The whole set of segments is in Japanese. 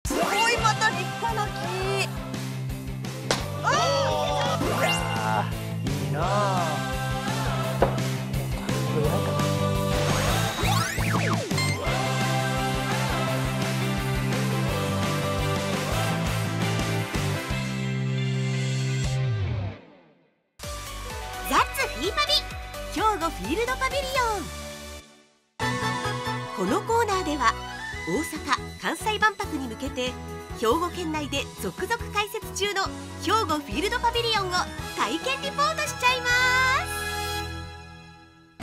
すごい、また立派な木。 いいなあ。これぐらいかな。 ザッツフィーパビ兵庫フィールドパビリオン。このコーナーでは大阪・関西万博に向けて兵庫県内で続々開設中の兵庫フィールドパビリオンを体験リポートしちゃいます。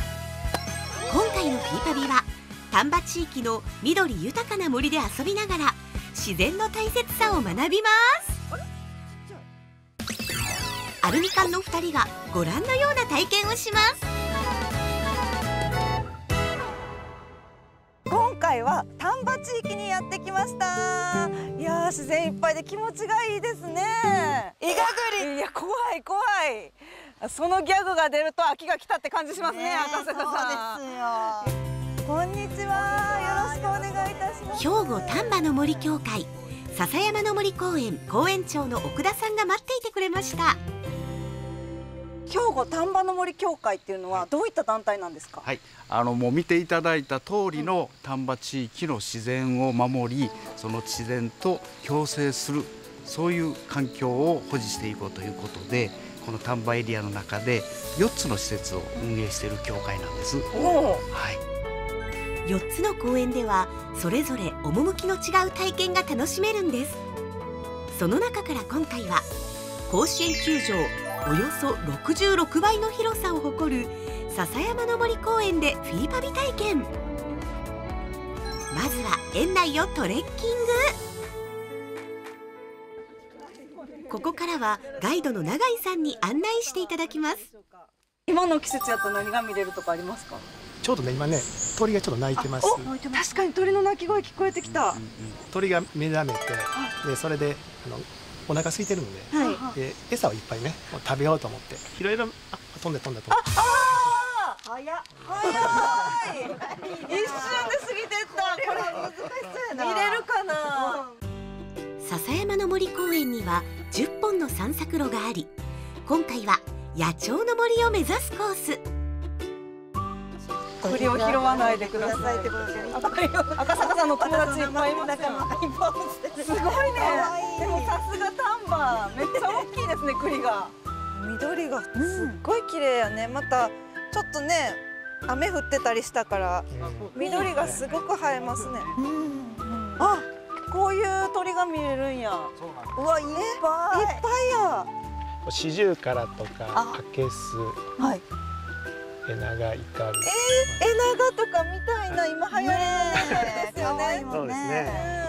今回のフィーパビは丹波地域の緑豊かな森で遊びながら自然の大切さを学びます。アルミ缶の2人がご覧のような体験をします。 今回は丹波地域にやってきました。いやー、自然いっぱいで気持ちがいいですね。イガグリ、いや怖い怖い。そのギャグが出ると秋が来たって感じしますね、赤坂さん。そうですよ。こんにちは、よろしくお願いいたします。 兵庫丹波の森協会笹山の森公園公園長の奥田さんが待っていてくれました。 兵庫丹波の森協会っていうのはどういった団体なんですか？ はい、もう見ていただいた通りの丹波地域の自然を守り、その自然と共生する、そういう環境を保持していこうということで、この丹波エリアの中で4つの施設を運営している協会なんです。はい、 4つの公園ではそれぞれ趣の違う体験が楽しめるんです。その中から今回は甲子園球場およそ66倍の広さを誇る笹山の森公園でフィーパビ体験。まずは園内をトレッキング。ここからはガイドの永井さんに案内していただきます。 今の季節やったら何が見れるとかありますか？ ちょうどね、今ね、鳥がちょっと鳴いてます。 確かに鳥の鳴き声聞こえてきた。 鳥が目覚めて、でそれでお腹空いてるので、 はい、 で餌をいっぱいね食べようと思っていろいろ飛んで。 早っ早い。一瞬で過ぎてった。これ難しそうやな。見れるかな。 笹山の森公園には10本の散策路があり、今回は野鳥の森を目指すコース。 栗を拾わないでください。赤坂さんの友達いっぱいいますよ。すごいね。でもさすが丹波、めっちゃ大きいですね、栗が。緑がすっごい綺麗やね。またちょっとね、雨降ってたりしたから緑がすごく映えますね。あ、こういう鳥が見れるんや。うわ、いっぱいいっぱいや。 シジュウカラとかアケス、 はい、 エナガイカル。 エナガとかみたいな、今流行りのですよね。 そうですね。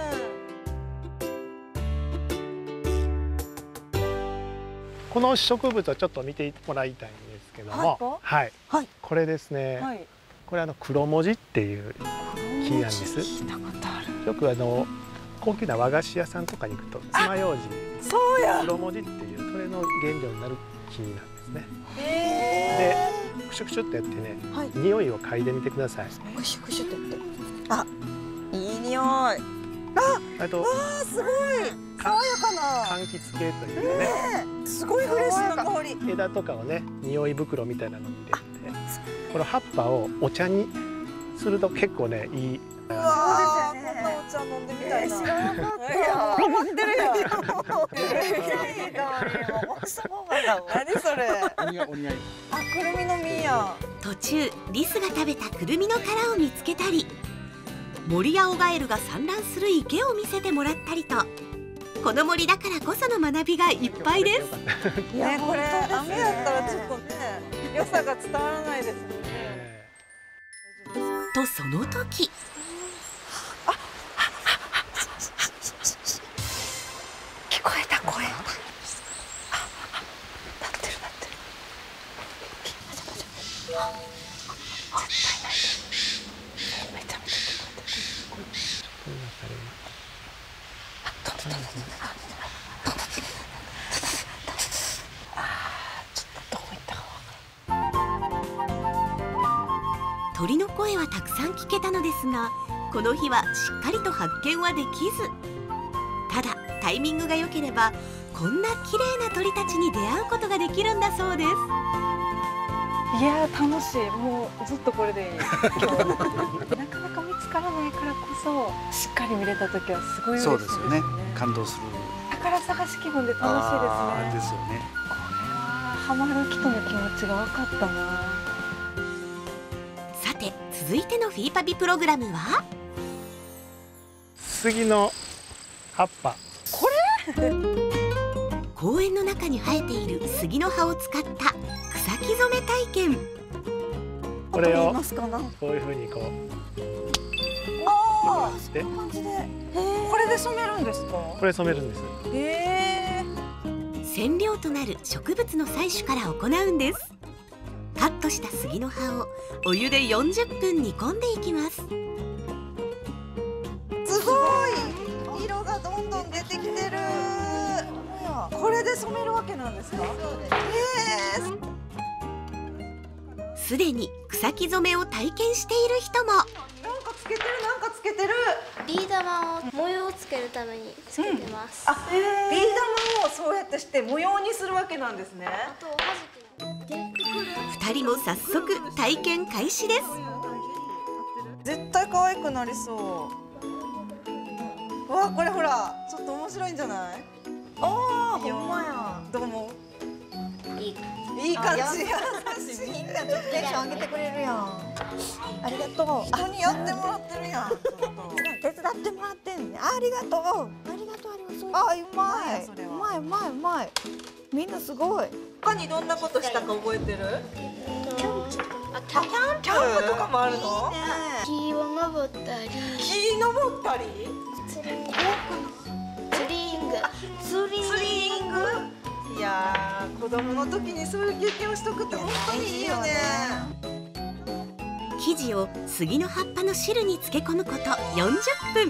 この植物をちょっと見てもらいたいんですけども、はい、これですね。これ黒文字っていう木なんです。よく高級な和菓子屋さんとかに行くと爪楊枝、 そうや、 黒文字っていうそれの原料になる木なんですね。で、クシュクシュってやってね、匂いを嗅いでみてください。 クシュクシュってやって、あ、いい匂い。 あと、 すごい爽やかな柑橘系というね、 すごいフレッシュな香り。 枝とかをね、匂い袋みたいなのに入れて、この葉っぱをお茶にすると結構ね、いい。 うわー、こんなお茶飲んでみたいな。知らなかった。いや、ハマってるやん。めっちゃいい香り。何それ。 お似合い。 あ、くるみの実や。 途中リスが食べたくるみの殻を見つけたり、モリアオガエルが産卵する池を見せてもらったりと、この森だからこその学びがいっぱいです。 ね、これ雨やったらちょっとね、良さが伝わらないですもんね。 とその時、 聞こえた声。なってるなってる。絶対ない。めちゃめちゃ聞こえてる。 鳥の声はたくさん聞けたのですが、この日はしっかりと発見はできず。 ただタイミングが良ければこんな綺麗な鳥たちに出会うことができるんだそうです。 いやー楽しい。もうずっとこれでいい。今日なかなか見つからないからこそしっかり見れた時はすごい嬉しいですね。 そうですよね。感動する。 宝探し気分で楽しいですね。 ですよね。 これはハマる人の気持ちが分かったな。 さて続いてのフィーパビプログラムは杉の葉っぱ。 これ公園の中に生えている杉の葉を使った草木染め体験。 これをこういうふうにこうして感じで、これで染めるんですか？ これ染めるんです。 染料となる植物の採取から行うんです。カットした杉の葉をお湯で40分煮込んでいきます。 すごい色がどんどん出てきてる。これで染めるわけなんですか？ すでに草木染めを体験している人も。 なんかつけてる、なんかつけてる。 ビー玉を模様をつけるためにつけてます。 あ、ビー玉をそうやってして模様にするわけなんですね。 あとおはじきの 2人も早速体験開始です。 絶対可愛くなりそう。わあ、これほら、ちょっと面白いんじゃない？ああ、ほんまや。どうも。いい感じ。優しい。みんなちょっとテンション上げてくれるやん。ありがとう。人にやってもらってるやん。手伝ってもらってんね。ありがとう。ありがとう、ありがとう。あ、うまい。うまい、うまい、うまい。みんなすごい。他にどんなことしたか覚えてる？ キャンプキャンプとかもあるの？ 木を登ったり、 木登ったり？ ツリング。 ツリング？いやー、子供の時にそういう経験をしとくって本当にいいよね。 生地を杉の葉っぱの汁に漬け込むこと40分。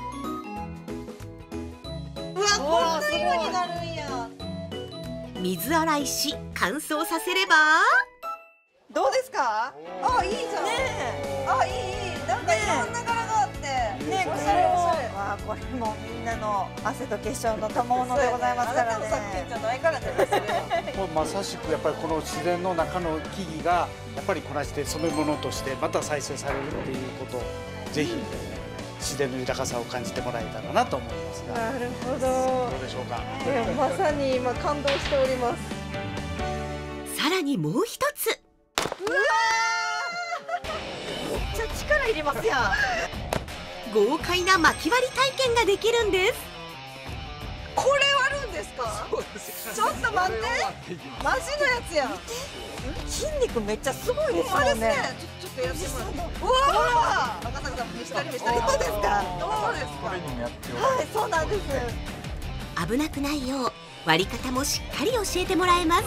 うわ、こんな色になるんや。 水洗いし乾燥させればどうですか？あ、いいじゃん。あ、いい。なんかいろんな柄があって。ね、おしゃれおしゃれ。わあ、これもみんなの汗と結晶の賜物でございますからね。あなたの作品じゃないからね。 もうまさしくやっぱりこの自然の中の木々がやっぱりこなして染め物としてまた再生されるっていうことをぜひ自然の豊かさを感じてもらえたらなと思いますが。 なるほど。 どうでしょうか。 まさに今感動しております。 さらにもう一つ。 うわー、めっちゃ力いりますやん。 豪快な巻き割り体験ができるんです。 これ割るんですか？ちょっと待って、マジのやつやん。筋肉めっちゃすごいですよね。ちょっとやってもらって。うわー、赤坂さん見したり見したり。どうですか？どうですか？はい、そうなんです。 危なくないよう割り方もしっかり教えてもらえます。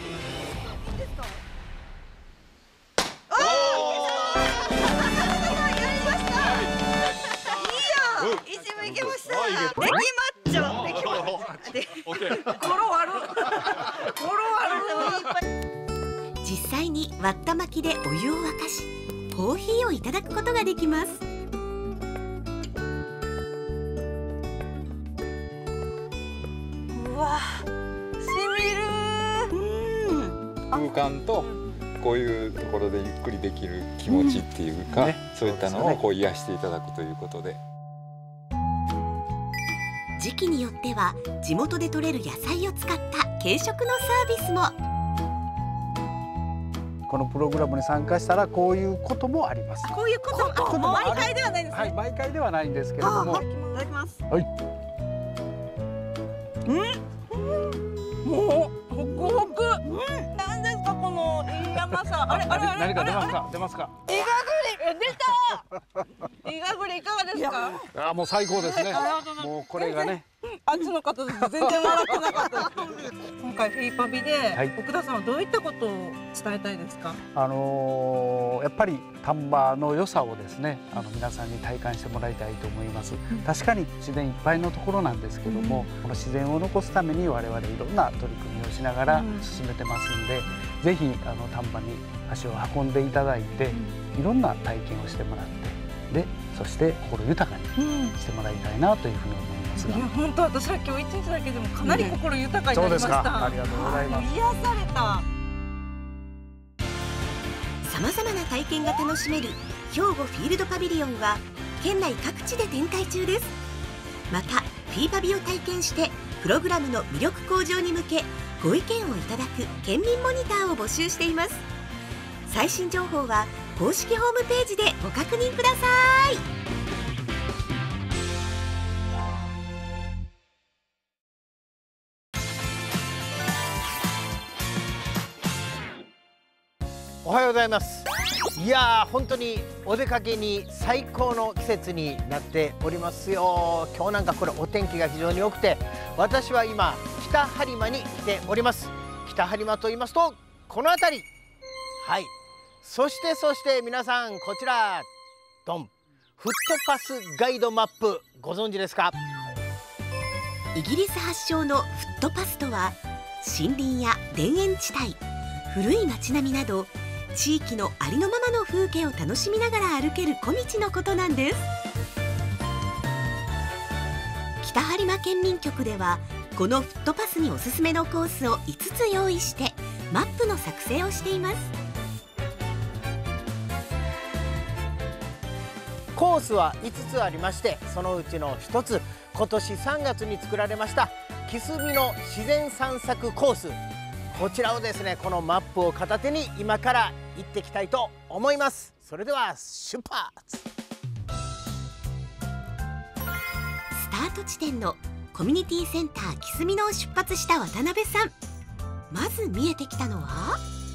一部いけました。できまっちょ。できまっちょ。ゴロ割る。ゴロ割る。 実際に割った薪でお湯を沸かしコーヒーをいただくことができます。 うわ、しみる。 空間とこういうところでゆっくりできる気持ちっていうか、そういったのをこう癒していただくということで。 時期によっては地元で採れる野菜を使った軽食のサービスも。 このプログラムに参加したらこういうこともあります。 こういうことも毎回ではないんですね。 はい、毎回ではないんですけれども。 いただきます。 はい。 もうホクホク。なんですかこのいい甘さ。あれ何か出ますか？出ますか？ イガグリ出た。イガグリいかがですか？ あ、もう最高ですね。もうこれがね。 あっちの方全然笑ってなかった。今回フィーパビで奥田さんはどういったことを伝えたいですか？ やっぱり丹波の良さをですね、皆さんに体感してもらいたいと思います。確かに自然いっぱいのところなんですけども、この自然を残すために我々いろんな取り組みをしながら進めてますんで、ぜひ丹波に足を運んでいただいて、いろんな体験をしてもらって、でそして心豊かにしてもらいたいなというふうに思います。 活が。 本当私は今日一日だけでもかなり心豊かになりました。 ありがとうございます。 癒された。 さまざまな体験が楽しめる兵庫フィールドパビリオンは県内各地で展開中です。またフィーパビを体験してプログラムの魅力向上に向けご意見をいただく県民モニターを募集しています。最新情報は公式ホームページでご確認ください。 おはようございます。いやー、本当にお出かけに最高の季節になっておりますよ。今日なんかこれお天気が非常に良くて、私は今北播磨に来ております。北播磨と言いますとこの辺り、はい。そして皆さん、こちらドン、フットパスガイドマップご存知ですか？ イギリス発祥のフットパスとは、森林や田園地帯、古い街並みなど地域のありのままの風景を楽しみながら歩ける小道のことなんです。北播磨県民局ではこのフットパスにおすすめのコースを5つ用意してマップの作成をしています。 コースは5つありまして、そのうちの1つ、今年3月に作られました木杉の自然散策コース、こちらをですね、このマップを片手に今から行ってきたいと思います。それでは出発。 スタート地点のコミュニティセンター木杉野を出発した渡辺さん、まず見えてきたのは、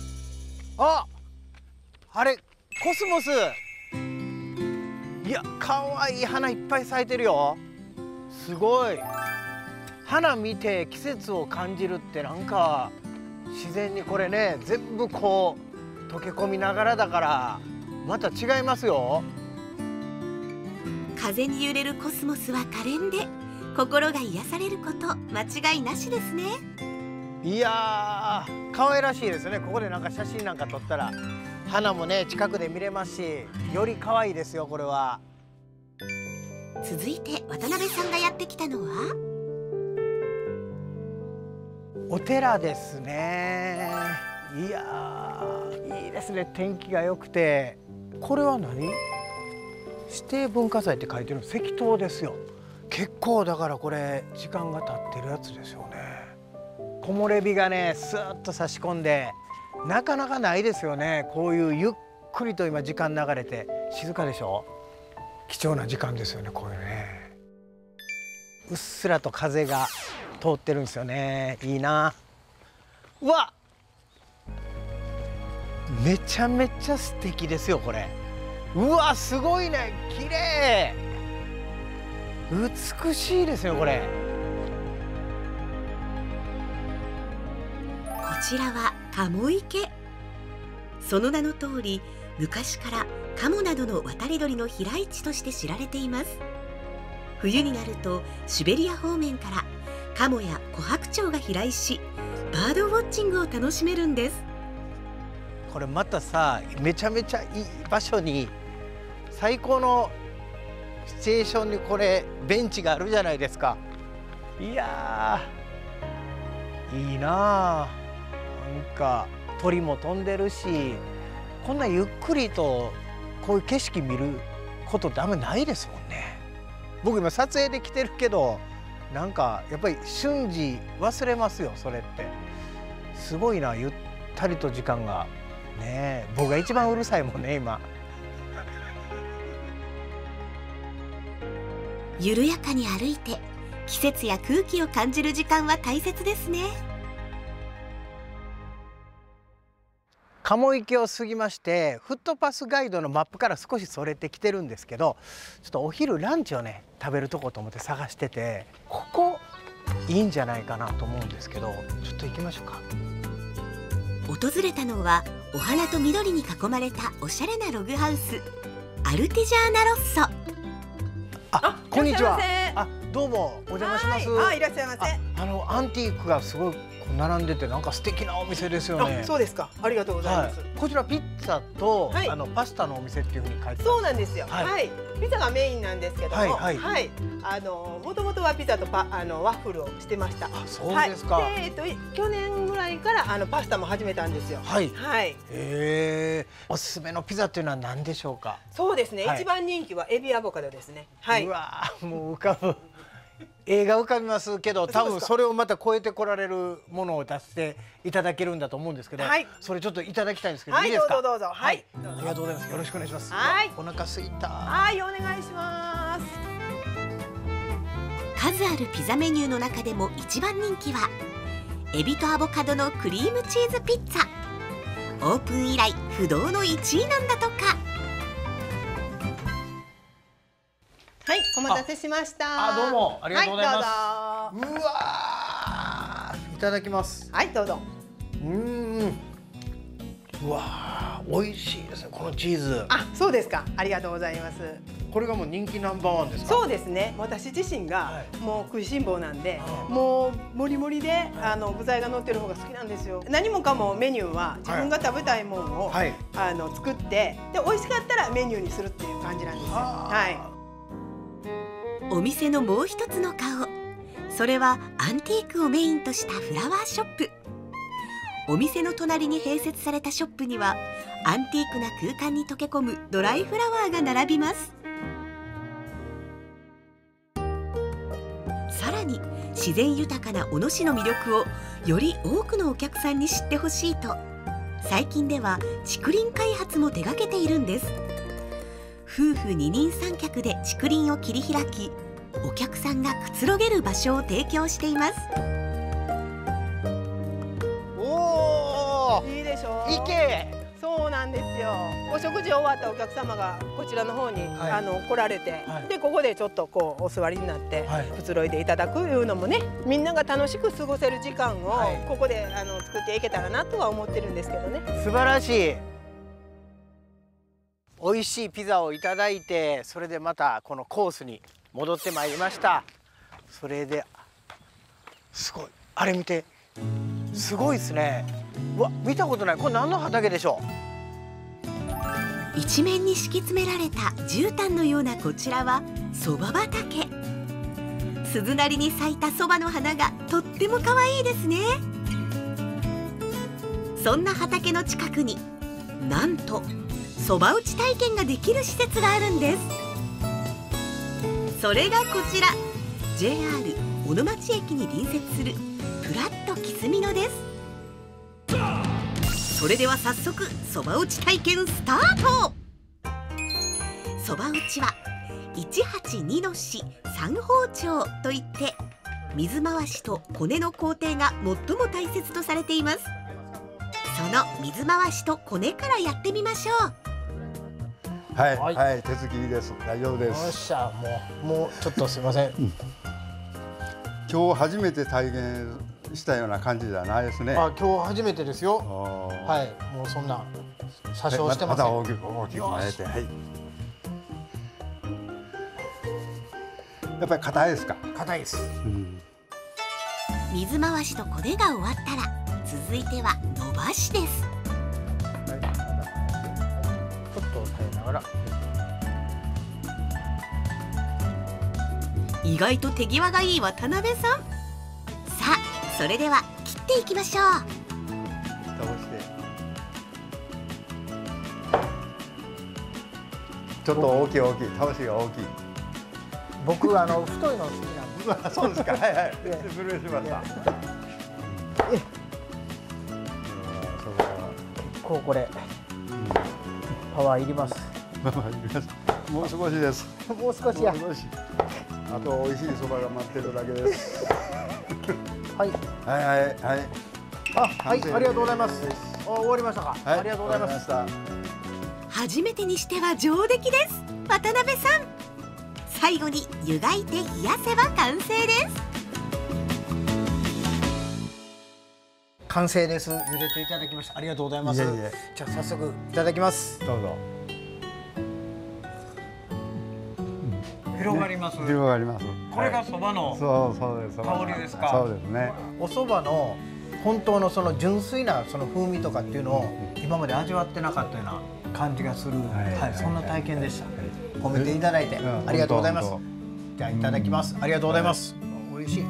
あれコスモス。いや、かわいい花いっぱい咲いてるよ。すごい。花見て季節を感じるってなんか自然にこれね、全部こう溶け込みながらだからまた違いますよ。 風に揺れるコスモスは可憐で心が癒されること間違いなしですね。 いやー、可愛らしいですね。ここでなんか写真なんか撮ったら花もね近くで見れますし、より可愛いですよこれは。 続いて渡辺さんがやってきたのはお寺ですね。いやー、いいですね。天気が良くて。これは何？指定文化財って書いてる石塔ですよ。結構だからこれ時間が経ってるやつですよね。木漏れ日がねスーッと差し込んで、なかなかないですよね。こういうゆっくりと今時間流れて静かでしょ。貴重な時間ですよね、こういうね。うっすらと風が通ってるんですよね。いいな。うわ、めちゃめちゃ素敵ですよこれ。うわ、すごいね。綺麗、美しいですよこれ。 こちらは鴨池。その名の通り、昔から鴨などの渡り鳥の飛来地として知られています。冬になるとシベリア方面から鴨やコハクチョウが飛来し、バードウォッチングを楽しめるんです。 これまたさ、めちゃめちゃいい場所に、最高のシチュエーションにこれベンチがあるじゃないですか。いやー、いいなあ。なんか鳥も飛んでるし、こんなゆっくりとこういう景色見ることってあんまりないですもんね。僕今撮影で来てるけど、なんかやっぱり瞬時忘れますよそれって。すごいな、ゆったりと時間がね。僕が一番うるさいもんね今。 緩やかに歩いて季節や空気を感じる時間は大切ですね。 鴨池を過ぎまして、フットパスガイドのマップから少しそれてきてるんですけど、ちょっとお昼ランチをね食べるとこと思って探してて、ここいいんじゃないかなと思うんですけど、ちょっと行きましょうか。 訪れたのはお花と緑に囲まれたおしゃれなログハウス、アルティジャーナロッソ。 あ、こんにちは。 いらっしゃいませ。 あ、どうもお邪魔します。 いらっしゃいませ。 アンティークがすごい並んでて、なんか素敵なお店ですよね。 そうですか。ありがとうございます。 こちらピッザと、パスタのお店っていうふうに書いてそうなんですよ。はい、ピザがメインなんですけども、はい、もともとはピザとワッフルをしてました。 そうですか。 で、去年ぐらいからパスタも始めたんですよ。はい。はい。 おすすめのピザっていうのは何でしょうか。 そうですね。一番人気はエビアボカドですね。はい。 うわ、もう浮かぶ。映画浮かびますけど、多分それをまた超えてこられるものを出していただけるんだと思うんですけど、それちょっといただきたいんですけど、いいですか？ どうぞ。はい。 ありがとうございます。よろしくお願いします。 はい。 お腹すいた。 はい、お願いします。 数あるピザメニューの中でも一番人気はエビとアボカドのクリームチーズピッツァ。オープン以来不動の1位なんだとか。 はい、お待たせしました。 どうもありがとうございます。うわー、いただきます。 はい、どうぞ。 うわー、美味しいですね、このチーズ。 あ、そうですか。ありがとうございます。 これがもう人気ナンバーワンですか？ そうですね。私自身がもう食いしん坊なんで、もうもりもりで具材が乗ってる方が好きなんですよ。何もかもメニューは自分が食べたいものを作って、で美味しかったらメニューにするっていう感じなんですよ。はい。 お店のもう一つの顔、それはアンティークをメインとしたフラワーショップ。お店の隣に併設されたショップにはアンティークな空間に溶け込むドライフラワーが並びます。さらに自然豊かな小野市の魅力をより多くのお客さんに知ってほしいと、最近では竹林開発も手掛けているんです。夫婦二人三脚で竹林を切り開き、お客さんがくつろげる場所を提供しています。 おお、 いいでしょう。 池。 そうなんですよ。お食事終わったお客様がこちらの方に、来られて、でここでちょっとこうお座りになってくつろいでいただくいうのもね、みんなが楽しく過ごせる時間をここで作っていけたらなとは思ってるんですけどね。 素晴らしい。美味しいピザをいただいて、それでまたこのコースに戻ってまいりました。それですごい、あれ見て、すごいですね。うわ、見たことない。これ何の畑でしょう？一面に敷き詰められた絨毯のようなこちらはそば畑。鈴なりに咲いたそばの花がとっても可愛いですね。そんな畑の近くになんとそば打ち体験ができる施設があるんです。それがこちら、 JR 小野町駅に隣接するプラットきすみ野です。それでは早速そば打ち体験スタート。そば打ちは182の四三包丁といって、水回しとこねの工程が最も大切とされています。その水回しとこねからやってみましょう。 はい、はい、手つきいいです。大丈夫です。 よっしゃ、もうちょっとすみません。 今日初めて体験したような感じじゃないですね。 今日初めてですよ。はい、もうそんな詐称してません。 また大きく前へて、はい。やっぱり硬いですか。 硬いです。 水回しとこねが終わったら、続いては伸ばしです。 ちょっと押さえながら。 意外と手際がいい渡辺さん。さあ、それでは切っていきましょう。 倒してちょっと大きい倒しが大きい。 僕太いの好きなんです。 そうですか。はいはい。失礼しました。 これパワーいります。 もう少しです。 もう少しや。 あと美味しいそばが待ってるだけです。 はいはいはいはい。 はい、ありがとうございます。終わりましたか。ありがとうございます。 初めてにしては上出来です、渡辺さん。最後に湯がいて冷やせば完成です。 完成です。茹でていただきました。ありがとうございます。じゃあ早速いただきます。 どうぞ。 広がります。 広がります。 これがそばのそうです。 香りですか。 そうですね。 お蕎麦の本当のその純粋なその風味とかっていうのを今まで味わってなかったような感じがする、そんな体験でした。褒めていただいてありがとうございます。じゃあいただきます。ありがとうございます。美味しい。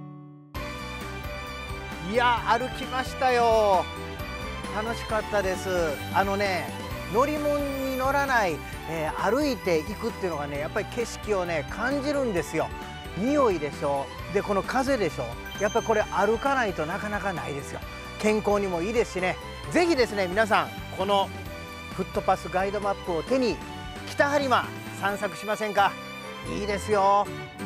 いや歩きましたよ。楽しかったです。乗り物に乗らない、歩いていくっていうのがね、やっぱり景色をね感じるんですよ。匂いでしょ、でこの風でしょ、やっぱりこれ歩かないとなかなかないですよ。健康にもいいですしね。ぜひですね皆さんこのフットパスガイドマップを手に北播磨散策しませんか。いいですよ。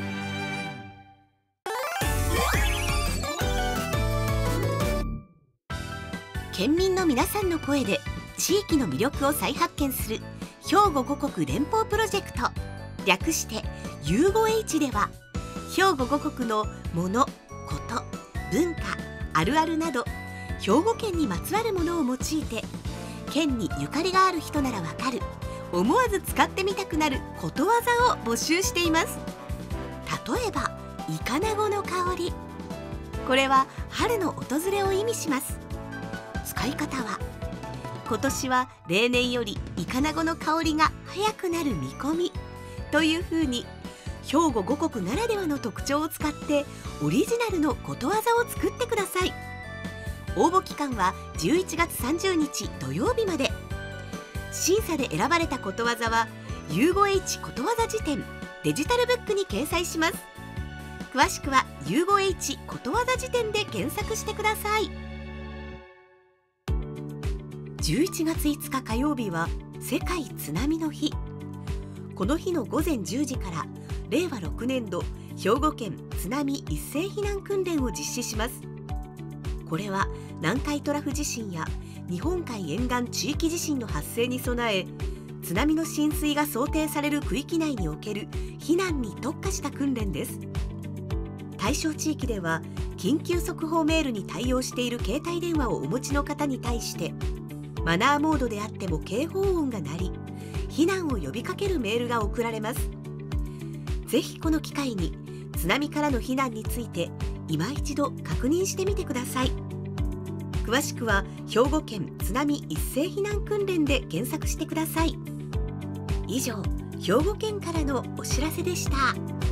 県民の皆さんの声で地域の魅力を再発見する兵庫五国連邦プロジェクト、略してゆうご H では、兵庫五国のもの、こと、文化、あるあるなど兵庫県にまつわるものを用いて、県にゆかりがある人ならわかる、思わず使ってみたくなることわざを募集しています。例えばイカナゴの香り、これは春の訪れを意味します。使い方は、今年は例年よりイカナゴの香りが早くなる見込みというふうに、兵庫五国ならではの特徴を使ってオリジナルのことわざを作ってください。応募期間は11月30日土曜日まで。審査で選ばれたことわざはゆうご H ことわざ辞典デジタルブックに掲載します。詳しくはゆうご H ことわざ辞典で検索してください。11月5日火曜日は世界津波の日。この日の午前10時から令和6年度兵庫県津波一斉避難訓練を実施します。これは南海トラフ地震や日本海沿岸地域地震の発生に備え、津波の浸水が想定される区域内における避難に特化した訓練です。対象地域では緊急速報メールに対応している携帯電話をお持ちの方に対して、マナーモードであっても警報音が鳴り、避難を呼びかけるメールが送られます。ぜひこの機会に津波からの避難について今一度確認してみてください。詳しくは兵庫県津波一斉避難訓練で検索してください。以上、兵庫県からのお知らせでした。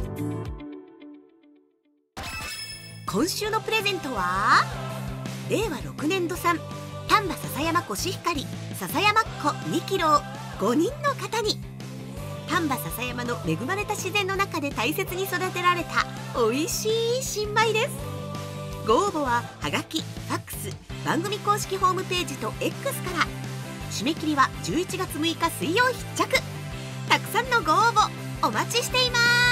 今週のプレゼントは令和6年度産丹波篠山コシヒカリ篠山っこ2キロを5人の方に。丹波篠山の恵まれた自然の中で大切に育てられた美味しい新米です。ご応募ははがき、ファックス、番組公式ホームページと X から。締め切りは11月6日水曜必着。たくさんのご応募お待ちしています。